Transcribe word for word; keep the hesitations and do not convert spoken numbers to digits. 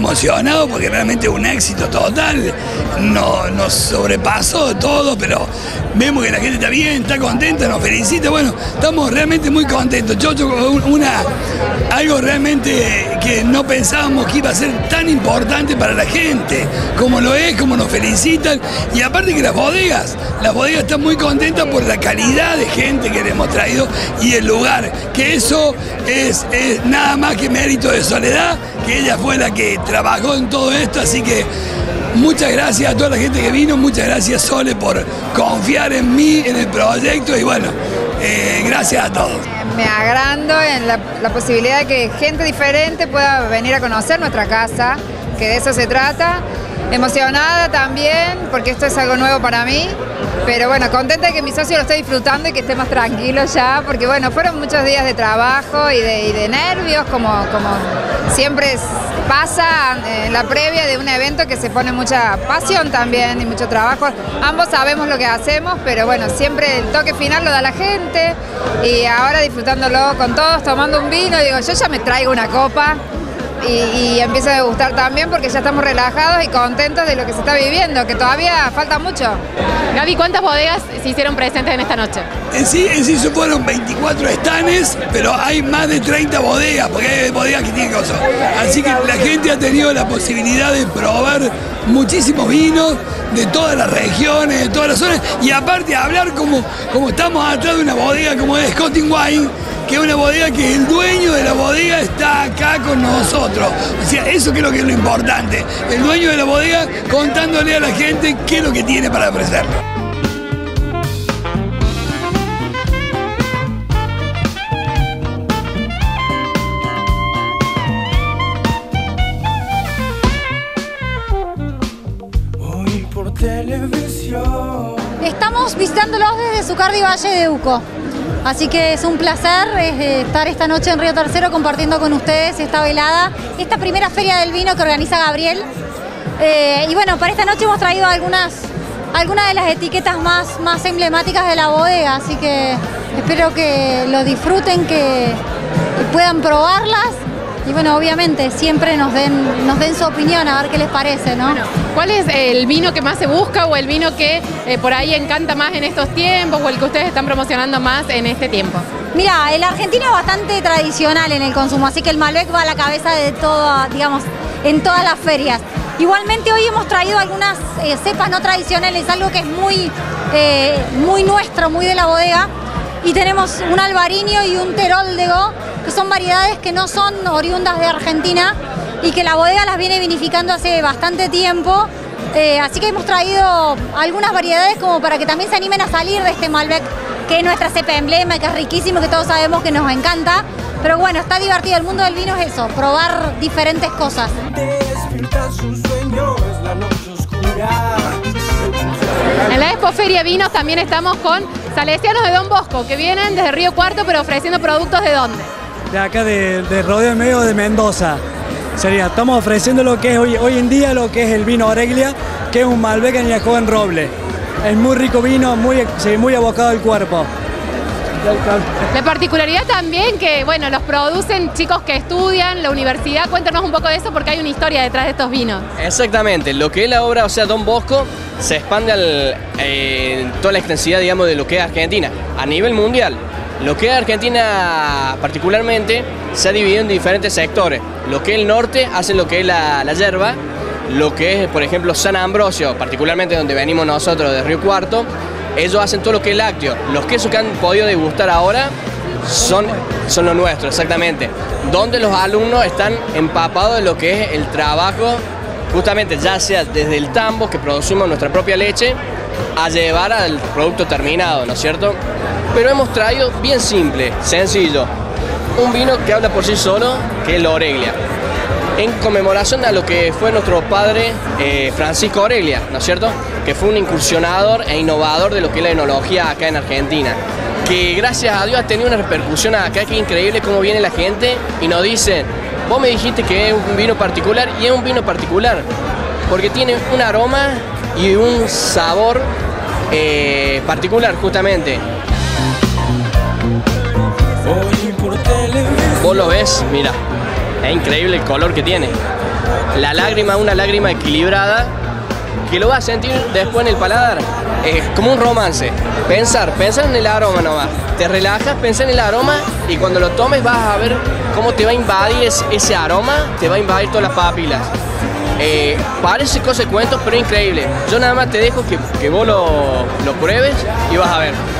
emocionados porque realmente es un éxito total. No, nos sobrepasó todo, pero vemos que la gente está bien, está contenta, nos felicita. Bueno, estamos realmente muy contentos. Chocho, una, algo realmente que no pensábamos que iba a ser tan importante para la gente, como lo es, como nos felicitan. Y aparte que las bodegas, las bodegas están muy contentas por la calidad de gente que le hemos traído y el lugar, que eso es, es nada más que mérito de Soledad, que ella fue la que trabajó en todo esto, así que muchas gracias a toda la gente que vino, muchas gracias Sole por confiar en mí, en el proyecto y bueno, eh, gracias a todos. Me agrando en la, la posibilidad de que gente diferente pueda venir a conocer nuestra casa, que de eso se trata. Emocionada también, porque esto es algo nuevo para mí, pero bueno, contenta de que mi socio lo esté disfrutando y que esté más tranquilo ya, porque bueno, fueron muchos días de trabajo y de, y de nervios, como, como siempre pasa en la previa de un evento que se pone mucha pasión también y mucho trabajo. Ambos sabemos lo que hacemos, pero bueno, siempre el toque final lo da la gente y ahora disfrutándolo con todos, tomando un vino, digo, yo ya me traigo una copa. Y, y empiezo a degustar también porque ya estamos relajados y contentos de lo que se está viviendo, que todavía falta mucho. Gaby, ¿cuántas bodegas se hicieron presentes en esta noche? En sí, en sí se fueron veinticuatro estanes, pero hay más de treinta bodegas, porque hay bodegas que tienen cosas. Así que la gente ha tenido la posibilidad de probar muchísimos vinos de todas las regiones, de todas las zonas, y aparte hablar como, como estamos atrás de una bodega como es Scotting Wine, que es una bodega que el dueño de la bodega está acá con nosotros. O sea, eso creo que es lo importante. El dueño de la bodega contándole a la gente qué es lo que tiene para ofrecerle. Hoy por televisión. Estamos visitándolos desde Zucardi Valle de Uco. Así que es un placer eh, estar esta noche en Río Tercero compartiendo con ustedes esta velada, esta primera feria del vino que organiza Gabriel. Eh, y bueno, para esta noche hemos traído algunas, algunas de las etiquetas más, más emblemáticas de la bodega, así que espero que lo disfruten, que, que puedan probarlas. Y bueno, obviamente siempre nos den, nos den su opinión, a ver qué les parece, ¿no? Bueno, ¿cuál es el vino que más se busca o el vino que eh, por ahí encanta más en estos tiempos o el que ustedes están promocionando más en este tiempo? Mira, el argentino es bastante tradicional en el consumo, así que el Malbec va a la cabeza de todo, digamos, en todas las ferias. Igualmente hoy hemos traído algunas eh, cepas no tradicionales, algo que es muy, eh, muy nuestro, muy de la bodega. Y tenemos un Albarino y un Teroldego, que son variedades que no son oriundas de Argentina y que la bodega las viene vinificando hace bastante tiempo. Eh, así que hemos traído algunas variedades como para que también se animen a salir de este Malbec, que es nuestra cepa emblema, que es riquísimo, que todos sabemos que nos encanta. Pero bueno, está divertido, el mundo del vino es eso, probar diferentes cosas. En la Expo Feria Vinos también estamos con salesianos de Don Bosco, que vienen desde Río Cuarto, pero ofreciendo productos ¿de dónde? De acá, de, de Rodeo Medio de Mendoza. Sería, estamos ofreciendo lo que es hoy, hoy en día lo que es el vino Oreglia, que es un Malbec añejado en roble. Es muy rico vino, muy, sí, muy abocado al cuerpo. La particularidad también que, bueno, los producen chicos que estudian, la universidad. Cuéntanos un poco de eso porque hay una historia detrás de estos vinos. Exactamente, lo que es la obra, o sea, Don Bosco, se expande al, eh, en toda la extensidad, digamos, de lo que es Argentina, a nivel mundial. Lo que es Argentina particularmente se ha dividido en diferentes sectores. Lo que es el norte hace lo que es la, la yerba, lo que es, por ejemplo, San Ambrosio, particularmente donde venimos nosotros de Río Cuarto, ellos hacen todo lo que es lácteo. Los quesos que han podido degustar ahora son, son los nuestros, exactamente. Donde los alumnos están empapados de lo que es el trabajo, justamente ya sea desde el tambo, que producimos nuestra propia leche, a llevar al producto terminado, ¿no es cierto? Pero hemos traído bien simple, sencillo, un vino que habla por sí solo, que es la Oreglia, en conmemoración a lo que fue nuestro padre eh, Francisco Oreglia, ¿no es cierto? Que fue un incursionador e innovador de lo que es la enología acá en Argentina, que gracias a Dios ha tenido una repercusión acá, que es increíble cómo viene la gente y nos dicen, vos me dijiste que es un vino particular, y es un vino particular, porque tiene un aroma y un sabor eh, particular, justamente. Vos lo ves, mira, es increíble el color que tiene. la lágrima, una lágrima equilibrada, que lo vas a sentir después en el paladar. Es como un romance. Pensar, pensar en el aroma nomás. Te relajas, pensar en el aroma y cuando lo tomes vas a ver cómo te va a invadir ese, ese aroma, te va a invadir todas las papilas. Eh, parece cosa de cuentos, pero increíble. Yo nada más te dejo que, que vos lo, lo pruebes y vas a ver.